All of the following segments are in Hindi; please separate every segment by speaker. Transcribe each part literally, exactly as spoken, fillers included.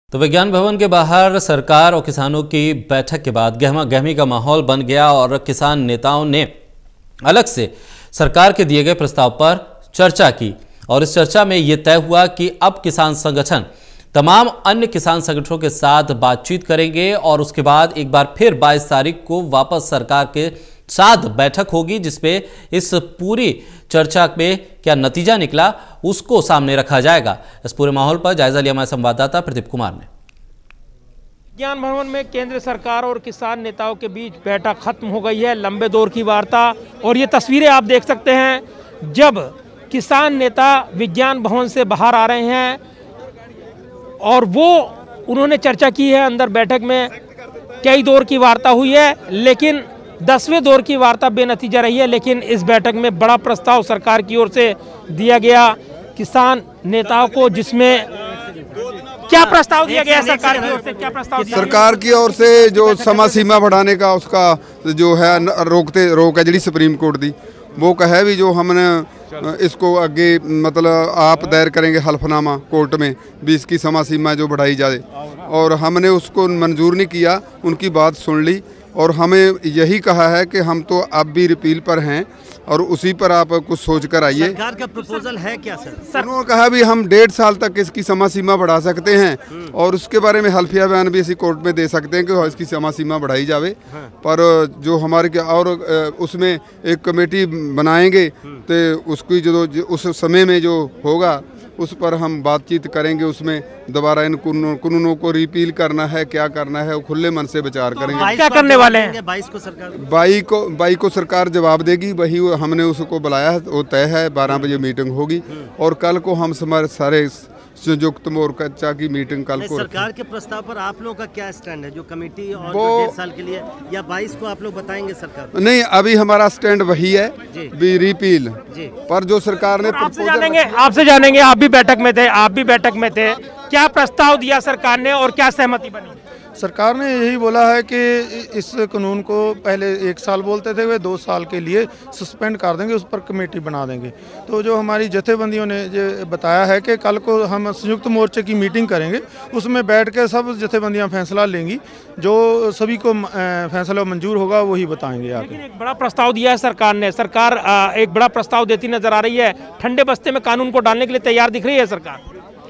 Speaker 1: तो विज्ञान भवन के बाहर सरकार और किसानों की बैठक के बाद गहमा गहमी का माहौल बन गया और किसान नेताओं ने अलग से सरकार के दिए गए प्रस्ताव पर चर्चा की। और इस चर्चा में ये तय हुआ कि अब किसान संगठन तमाम अन्य किसान संगठनों के साथ बातचीत करेंगे और उसके बाद एक बार फिर बाईस तारीख को वापस सरकार के साथ बैठक होगी, जिसपे इस पूरी चर्चा में क्या नतीजा निकला उसको सामने रखा जाएगा। इस पूरे माहौल पर जायजा लिया हमारे संवाददाता प्रदीप कुमार ने।
Speaker 2: विज्ञान भवन में केंद्र सरकार और किसान नेताओं के बीच बैठक खत्म हो गई है, लंबे दौर की वार्ता। और ये तस्वीरें आप देख सकते हैं जब किसान नेता विज्ञान भवन से बाहर आ रहे हैं और वो उन्होंने चर्चा की है। अंदर बैठक में कई दौर की वार्ता हुई है, लेकिन दसवें दौर की वार्ता बेनतीजा रही है। लेकिन इस बैठक में बड़ा प्रस्ताव सरकार की ओर से दिया गया किसान नेताओं को, जिसमें क्या प्रस्ताव दिया गया सरकार की ओर से? क्या प्रस्ताव दिया
Speaker 3: सरकार की ओर से जो समय सीमा बढ़ाने का उसका जो है रोकते रोक है जी सुप्रीम कोर्ट दी, वो कहे भी जो हमने इसको आगे मतलब आप दायर करेंगे हल्फनामा कोर्ट में भी इसकी समय सीमा जो बढ़ाई जाए, और हमने उसको मंजूर नहीं किया। उनकी बात सुन ली और हमें यही कहा है कि हम तो अब भी रिपील पर हैं और उसी पर आप कुछ सोच कर आइए।
Speaker 4: सरकार का प्रपोजल है क्या सर?
Speaker 3: उन्होंने कहा भी हम डेढ़ साल तक इसकी समय सीमा बढ़ा सकते हैं और उसके बारे में हल्फिया बयान भी इसी कोर्ट में दे सकते हैं कि इसकी समय सीमा बढ़ाई जावे। पर जो हमारे और उसमें एक कमेटी बनाएंगे तो उसकी जो उस समय में जो होगा उस पर हम बातचीत करेंगे। उसमें दोबारा इन कानूनों को रिपील करना है, क्या करना है, वो खुले मन से विचार करेंगे।
Speaker 2: क्या करने वाले हैं?
Speaker 4: बाईस को सरकार
Speaker 3: बाई को बाई को सरकार जवाब देगी, वही हमने उसको बुलाया है, वो तय है। बारह बजे मीटिंग होगी और कल को हम हमारे सारे संयुक्त मोर्चा की मीटिंग कल को।
Speaker 4: सरकार के प्रस्ताव पर आप लोगों का क्या स्टैंड है? जो कमेटी और जो डेढ़ साल के लिए या बाईस को आप लोग बताएंगे सरकार?
Speaker 3: नहीं, अभी हमारा स्टैंड वही है भी रिपील जी। पर जो सरकार ने
Speaker 2: आपसे जानेंगे आपसे जानेंगे आप भी बैठक में थे, आप भी बैठक में थे, क्या प्रस्ताव दिया सरकार ने और क्या सहमति बनी?
Speaker 5: सरकार ने यही बोला है कि इस कानून को पहले एक साल बोलते थे, वे दो साल के लिए सस्पेंड कर देंगे, उस पर कमेटी बना देंगे। तो जो हमारी जथेबंदियों ने जो बताया है कि कल को हम संयुक्त मोर्चे की मीटिंग करेंगे, उसमें बैठ के सब जथेबंदियां फैसला लेंगी, जो सभी को फैसला मंजूर होगा वही बताएंगे आगे।
Speaker 2: लेकिन एक बड़ा प्रस्ताव दिया है सरकार ने, सरकार एक बड़ा प्रस्ताव देती नजर आ रही है। ठंडे बस्ते में कानून को डालने के लिए तैयार दिख रही है सरकार।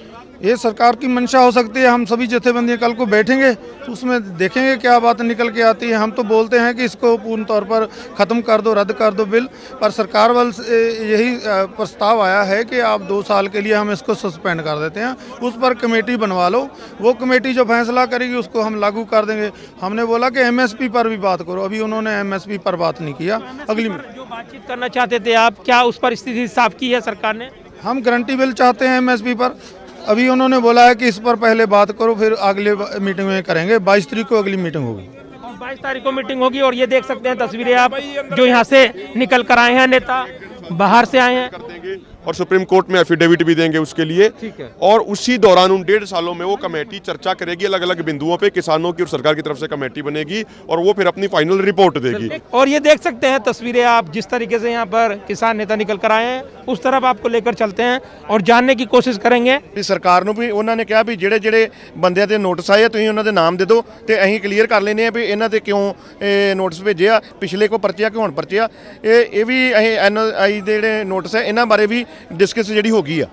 Speaker 5: ये सरकार की मंशा हो सकती है। हम सभी जथेबंदियां कल को बैठेंगे, उसमें देखेंगे क्या बात निकल के आती है। हम तो बोलते हैं कि इसको पूर्ण तौर पर ख़त्म कर दो, रद्द कर दो बिल, पर सरकार वाल से यही प्रस्ताव आया है कि आप दो साल के लिए हम इसको सस्पेंड कर देते हैं, उस पर कमेटी बनवा लो, वो कमेटी जो फैसला करेगी उसको हम लागू कर देंगे। हमने बोला कि एमएसपी पर भी बात करो, अभी उन्होंने एमएसपी पर बात नहीं किया। अगली
Speaker 2: जो बातचीत करना चाहते थे आप, क्या उस पर स्थिति साफ की है सरकार ने?
Speaker 5: हम गारंटी बिल चाहते हैं एमएसपी पर, अभी उन्होंने बोला है कि इस पर पहले बात करो, फिर अगले मीटिंग में करेंगे। बाईस तारीख को अगली मीटिंग होगी।
Speaker 2: बाईस तारीख को मीटिंग होगी और ये देख सकते हैं तस्वीरें आप जो यहाँ से निकल कर आए हैं, नेता बाहर से आए हैं
Speaker 6: और सुप्रीम कोर्ट में एफिडेविट भी देंगे उसके लिए। और उसी दौरान उन डेढ़ सालों में वो कमेटी चर्चा करेगी अलग अलग बिंदुओं पे, किसानों की और सरकार की तरफ से कमेटी बनेगी और वो फिर अपनी फाइनल रिपोर्ट देगी।
Speaker 2: और ये देख सकते हैं तस्वीरें आप, जिस तरीके से यहाँ पर किसान नेता निकल कर आए हैं उस तरफ आपको लेकर चलते हैं और जानने की कोशिश करेंगे।
Speaker 7: सरकार ਨੂੰ भी उन्होंने कहा भी ਜਿਹੜੇ ਜਿਹੜੇ ਬੰਦਿਆਂ ਦੇ ਨੋਟਿਸ ਆਏ ਤੁਸੀਂ ਉਹਨਾਂ ਦੇ ਨਾਮ ਦੇ ਦਿਓ ਤੇ ਅਸੀਂ ਕਲੀਅਰ ਕਰ ਲੈਨੇ ਆ ਵੀ ਇਹਨਾਂ ਤੇ ਕਿਉਂ ਨੋਟਿਸ ਭੇਜੇ ਆ, ਪਿਛਲੇ ਕੋ ਪਰਚੇ ਆ ਕਿ ਹੁਣ ਪਰਚੇ ਆ। ਇਹ ਇਹ ਵੀ ਅਸੀਂ ਐਨਆਈ ਦੇ ਜਿਹੜੇ ਨੋਟਿਸ ਹੈ ਇਹਨਾਂ ਬਾਰੇ ਵੀ डिस्कस ਜਿਹੜੀ ਹੋ ਗਈ ਆ।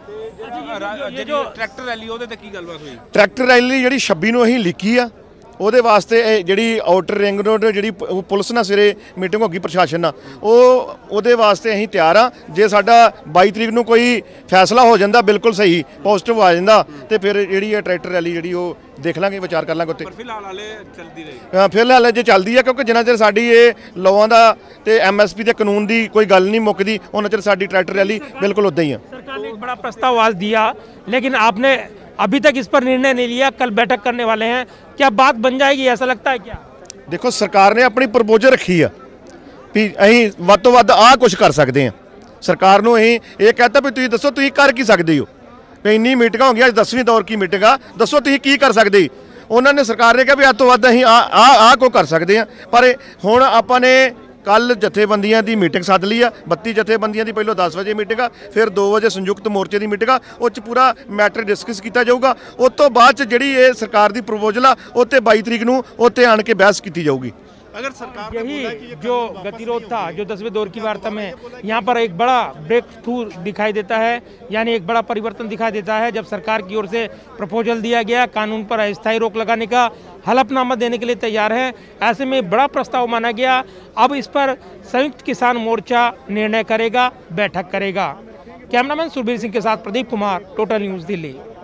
Speaker 2: जो ट्रैक्टर रैली ਉਹਦੇ ਤੇ ਕੀ ਗੱਲਬਾਤ ਹੋਈ?
Speaker 7: ट्रैक्टर रैली ਜਿਹੜੀ ਛੱਬੀ ਨੂੰ ਅਸੀਂ ਲਿਖੀ ਆ, ਉਹਦੇ ਵਾਸਤੇ ਜਿਹੜੀ ਆਊਟਰ ਰਿੰਗ ਰੋਡ ਜਿਹੜੀ ਪੁਲਿਸ ਨਾਲ ਸਿਰੇ ਮੀਟਿੰਗ ਹੋ ਗਈ ਪ੍ਰਸ਼ਾਸਨ ਨਾਲ, ਉਹ ਉਹਦੇ ਵਾਸਤੇ ਅਸੀਂ ਤਿਆਰ ਆ। ਜੇ ਸਾਡਾ ਬਾਈ ਤਰੀਕ ਨੂੰ ਕੋਈ ਫੈਸਲਾ ਹੋ ਜਾਂਦਾ ਬਿਲਕੁਲ ਸਹੀ ਪੋਜ਼ਿਟਿਵ ਆ ਜਾਂਦਾ ਤੇ ਫਿਰ ਜਿਹੜੀ ਇਹ ਟਰੈਕਟਰ ਰੈਲੀ ਜਿਹੜੀ ਉਹ देख लांगे, विचार कर लांगे उत्ते।
Speaker 2: फिलहाल हाले चलदी रही
Speaker 7: हां फिलहाल जे चलदी है, क्योंकि जिन्ना चਿਰ ਸਾਡੀ ਇਹ ਲੋਆਂ ਦਾ ਤੇ ਐਮਐਸਪੀ ਦੇ ਕਾਨੂੰਨ ਦੀ ਕੋਈ ਗੱਲ नहीं ਮੁੱਕਦੀ, ਉਹਨਾਂ ਚਿਰ ਸਾਡੀ ट्रैक्टर रैली बिल्कुल उदा ही है।
Speaker 2: सरकार ने एक बड़ा प्रस्ताव आज दिया, लेकिन आपने अभी तक इस पर निर्णय नहीं लिया, कल बैठक करने वाले हैं, क्या बात बन जाएगी? ऐसा लगता है क्या?
Speaker 7: देखो सरकार ने अपनी प्रपोजल रखी है भी ਅਸੀਂ ਵੱਧ ਤੋਂ ਵੱਧ ਆਹ ਕੁਝ ਕਰ ਸਕਦੇ ਹਾਂ। ਸਰਕਾਰ ਨੂੰ ਅਸੀਂ ਇਹ ਕਹਤਾ ਵੀ ਤੁਸੀਂ ਦੱਸੋ ਤੁਸੀਂ ਕਰ ਕੀ ਸਕਦੇ ਹੋ। ਇੰਨੀ ਮੀਟਿੰਗਾਂ ਹੋ ਗਈਆਂ, ਅੱਜ ਦਸਵੀਂ ਦੌਰ ਕੀ ਮੀਟਿੰਗ ਆ, ਦੱਸੋ ਤੁਸੀਂ ਕੀ ਕਰ ਸਕਦੇ। ਉਹਨਾਂ ਨੇ ਸਰਕਾਰ ਨੇ ਕਿਹਾ ਵੀ ਅੱਜ ਤੋਂ ਵੱਧ ਅਸੀਂ ਆ ਆ ਆ ਕੋ ਕਰ ਸਕਦੇ ਹਾਂ, ਪਰ ਹੁਣ ਆਪਾਂ ਨੇ ਕੱਲ ਜਥੇਬੰਦੀਆਂ ਦੀ ਮੀਟਿੰਗ ਸੱਦ ਲਈ ਆ। ਬੱਤੀ ਜਥੇਬੰਦੀਆਂ ਦੀ ਪਹਿਲਾਂ ਦਸ ਵਜੇ ਮੀਟਿੰਗ ਆ, ਫਿਰ ਦੋ ਵਜੇ ਸੰਯੁਕਤ ਮੋਰਚੇ ਦੀ ਮੀਟਿੰਗ ਆ। ਉਹ 'ਚ ਪੂਰਾ ਮੈਟਰ ਡਿਸਕਸ ਕੀਤਾ ਜਾਊਗਾ। ਉਸ ਤੋਂ ਬਾਅਦ 'ਚ ਜਿਹੜੀ ਇਹ ਸਰਕਾਰ ਦੀ ਪ੍ਰਪੋਜ਼ਲ ਆ ਉਹ 'ਤੇ ਬਾਈ ਤਰੀਕ ਨੂੰ ਉੱਥੇ ਆਣ ਕੇ ਬਹਿਸ ਕੀਤੀ जाऊगी।
Speaker 2: अगर सरकार यही जो गतिरोध था, जो दसवें दौर की वार्ता में यहाँ पर एक बड़ा ब्रेक थ्रू दिखाई देता है, यानी एक बड़ा परिवर्तन दिखाई देता है जब सरकार की ओर से प्रपोजल दिया गया, कानून पर अस्थायी रोक लगाने का हलफनामा देने के लिए तैयार है। ऐसे में बड़ा प्रस्ताव माना गया। अब इस पर संयुक्त किसान मोर्चा निर्णय करेगा, बैठक करेगा। कैमरामैन सुरभीर सिंह के साथ प्रदीप कुमार, टोटल न्यूज़ दिल्ली।